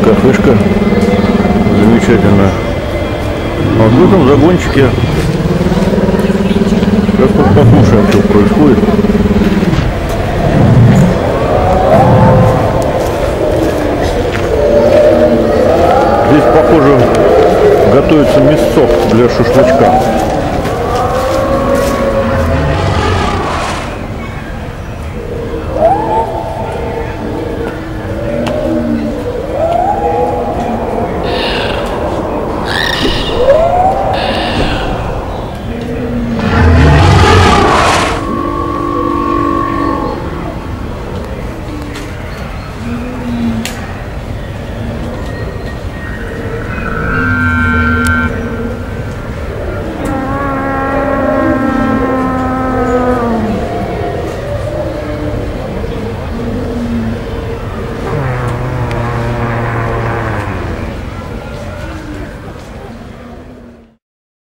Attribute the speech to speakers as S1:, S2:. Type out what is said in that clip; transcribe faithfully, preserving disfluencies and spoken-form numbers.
S1: кафешка. Замечательно. А вот в этом загончике сейчас тут покушаем, что происходит.